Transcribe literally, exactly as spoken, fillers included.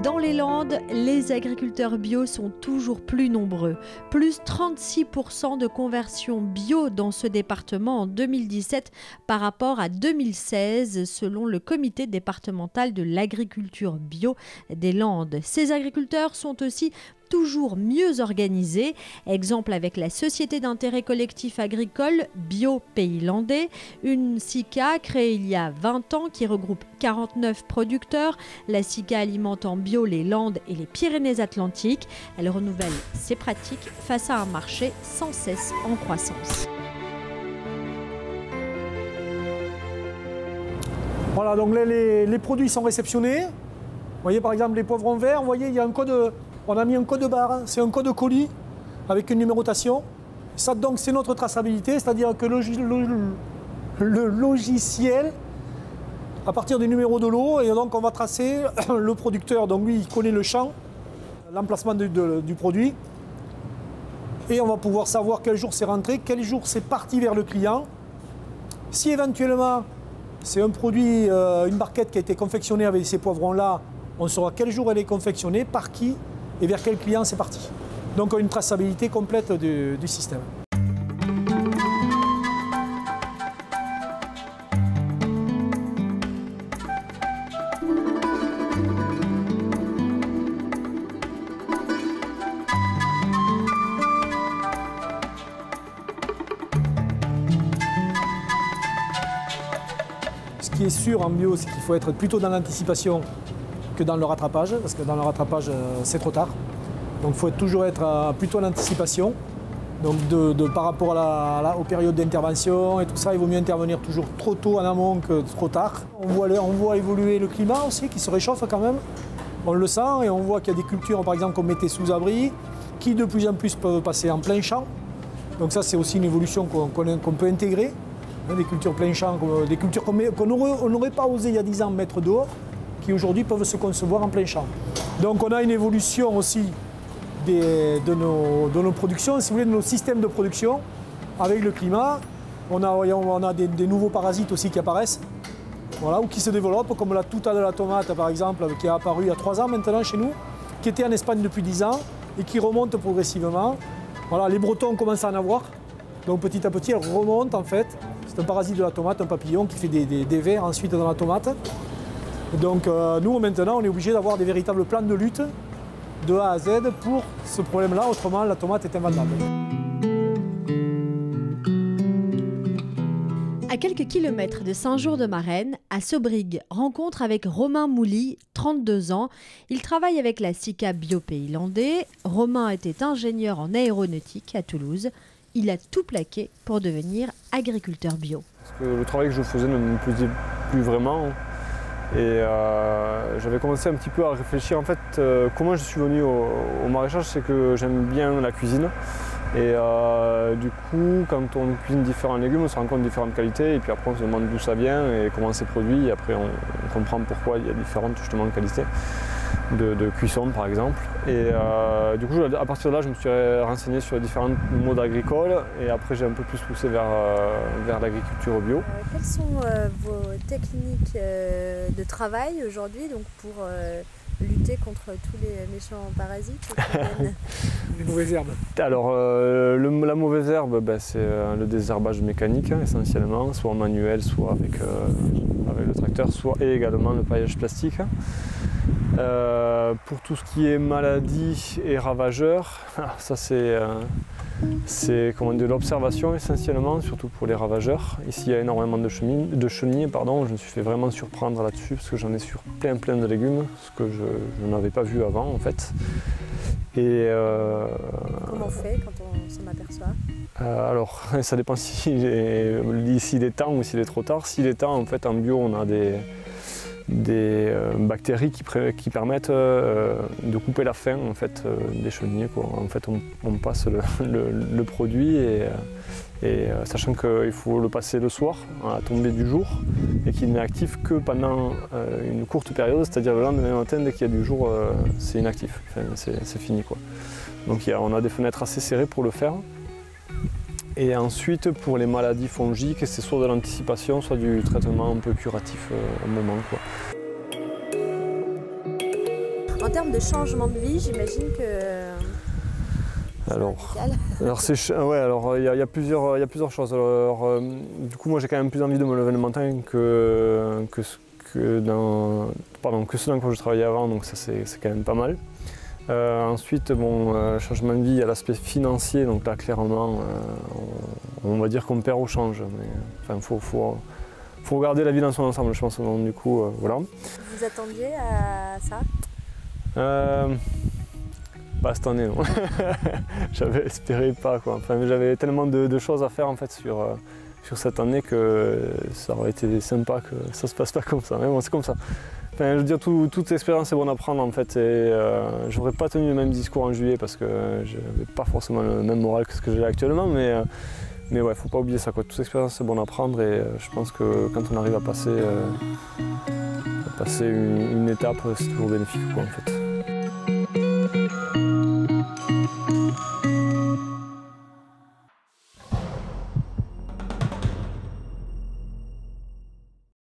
Dans les Landes, les agriculteurs bio sont toujours plus nombreux. Plus trente-six pour cent de conversion bio dans ce département en deux mille dix-sept par rapport à deux mille seize, selon le comité départemental de l'agriculture bio des Landes. Ces agriculteurs sont aussi toujours mieux organisés. Exemple avec la Société d'intérêt collectif agricole Bio Pays Landais, une SICA créée il y a vingt ans qui regroupe quarante-neuf producteurs. La SICA alimente en bio les Landes et les Pyrénées-Atlantiques. Elle renouvelle ses pratiques face à un marché sans cesse en croissance. Voilà, donc les, les, les produits sont réceptionnés. Vous voyez par exemple les poivrons verts, vous voyez il y a un code, on a mis un code barre, c'est un code colis avec une numérotation. Ça donc c'est notre traçabilité, c'est-à-dire que le, le, le logiciel, à partir des numéros de lot, et donc on va tracer le producteur, donc lui il connaît le champ, l'emplacement de, de, du produit, et on va pouvoir savoir quel jour c'est rentré, quel jour c'est parti vers le client. Si éventuellement c'est un produit, euh, une barquette qui a été confectionnée avec ces poivrons-là, on saura quel jour elle est confectionnée, par qui et vers quel client c'est parti. Donc une traçabilité complète du, du système. Ce qui est sûr en bio, c'est qu'il faut être plutôt dans l'anticipation que dans le rattrapage, parce que dans le rattrapage, c'est trop tard. Donc il faut toujours être plutôt en anticipation. Donc de, de, par rapport à la, à la, aux périodes d'intervention et tout ça, il vaut mieux intervenir toujours trop tôt en amont que trop tard. On voit, on voit évoluer le climat aussi, qui se réchauffe quand même. On le sent et on voit qu'il y a des cultures, par exemple, qu'on mettait sous abri, qui de plus en plus peuvent passer en plein champ. Donc ça, c'est aussi une évolution qu'on qu'on, qu'on peut intégrer. Des cultures plein champ, des cultures qu'on n'aurait pas osé il y a dix ans mettre dehors, qui aujourd'hui peuvent se concevoir en plein champ. Donc on a une évolution aussi des, de, nos, de nos productions, si vous voulez, de nos systèmes de production avec le climat. On a, on a des, des nouveaux parasites aussi qui apparaissent, voilà, ou qui se développent, comme la tuta de la tomate par exemple, qui est apparue il y a trois ans maintenant chez nous, qui était en Espagne depuis dix ans et qui remonte progressivement. Voilà, les Bretons commencent à en avoir, donc petit à petit elle remonte en fait. C'est un parasite de la tomate, un papillon qui fait des, des, des vers ensuite dans la tomate. Donc euh, nous maintenant on est obligé d'avoir des véritables plans de lutte de A à Z pour ce problème-là, autrement la tomate est invendable. À quelques kilomètres de Saint-Jour-de-Marennes, à Sobrigue, rencontre avec Romain Mouly, trente-deux ans. Il travaille avec la SICA Bio Pays Landais. Romain était ingénieur en aéronautique à Toulouse. Il a tout plaqué pour devenir agriculteur bio. Parce que le travail que je faisais ne me plaisait plus vraiment. Et euh, j'avais commencé un petit peu à réfléchir. En fait, euh, comment je suis venu au, au maraîchage, c'est que j'aime bien la cuisine. Et euh, du coup, quand on cuisine différents légumes, on se rend compte de différentes qualités. Et puis après, on se demande d'où ça vient et comment c'est produit. Et après, on, on comprend pourquoi il y a différentes justement qualités. De, de cuisson par exemple. Et euh, du coup, à partir de là, je me suis renseigné sur les différents modes agricoles et après j'ai un peu plus poussé vers, euh, vers l'agriculture bio. Euh, quelles sont euh, vos techniques euh, de travail aujourd'hui donc pour euh, lutter contre tous les méchants parasites Les mauvaises herbes. Alors euh, le, la mauvaise herbe, ben, c'est euh, le désherbage mécanique hein, essentiellement, soit manuel, soit avec, euh, avec le tracteur, soit et également le paillage plastique. Euh, pour tout ce qui est maladie et ravageurs, ça c'est euh, de l'observation essentiellement, surtout pour les ravageurs. Ici il y a énormément de chenilles, de chenilles pardon. Je me suis fait vraiment surprendre là-dessus parce que j'en ai sur plein plein de légumes, ce que je, je n'avais pas vu avant en fait. Et euh, comment on fait quand on s'en aperçoit? euh, Alors ça dépend s'il est, s'il est temps ou s'il est trop tard. S'il est temps, en fait en bio on a des des euh, bactéries qui, qui permettent euh, de couper la faim en fait, euh, des chenilles. Quoi. En fait, on, on passe le, le, le produit et, et euh, sachant qu'il faut le passer le soir à la tombée du jour et qu'il n'est actif que pendant euh, une courte période, c'est-à-dire le lendemain matin, dès qu'il y a du jour, euh, c'est inactif, enfin, c'est fini. Quoi. Donc il y a, on a des fenêtres assez serrées pour le faire. Et ensuite, pour les maladies fongiques, c'est soit de l'anticipation, soit du traitement un peu curatif euh, au moment. Quoi. En termes de changement de vie, j'imagine que... Alors, alors c'est ouais, alors il y, y a plusieurs, il y a plusieurs choses. Alors, euh, du coup, moi, j'ai quand même plus envie de me lever le matin que que que dans, pardon, que ce dans quoi je travaillais avant, donc ça c'est quand même pas mal. Euh, ensuite, bon, euh, changement de vie, il y a l'aspect financier, donc là, clairement, euh, on, on va dire qu'on perd au change. Mais enfin, faut, faut, faut regarder la vie dans son ensemble, je pense. Donc, du coup, euh, voilà. Vous attendiez à ça? euh, Pas cette année, non. J'avais espéré pas, quoi. Enfin, j'avais tellement de, de choses à faire en fait sur, euh, sur cette année que ça aurait été sympa que ça se passe pas comme ça. Mais bon, c'est comme ça. Enfin, je veux dire, tout, toute expérience est bonne à prendre en fait. Et euh, j'aurais pas tenu le même discours en juillet parce que j'avais pas forcément le même moral que ce que j'ai actuellement. Mais, euh, mais ouais, faut pas oublier ça, quoi. Toute expérience est bonne à prendre et euh, je pense que quand on arrive à passer, euh, à passer une, une étape, c'est toujours bénéfique, quoi, en fait.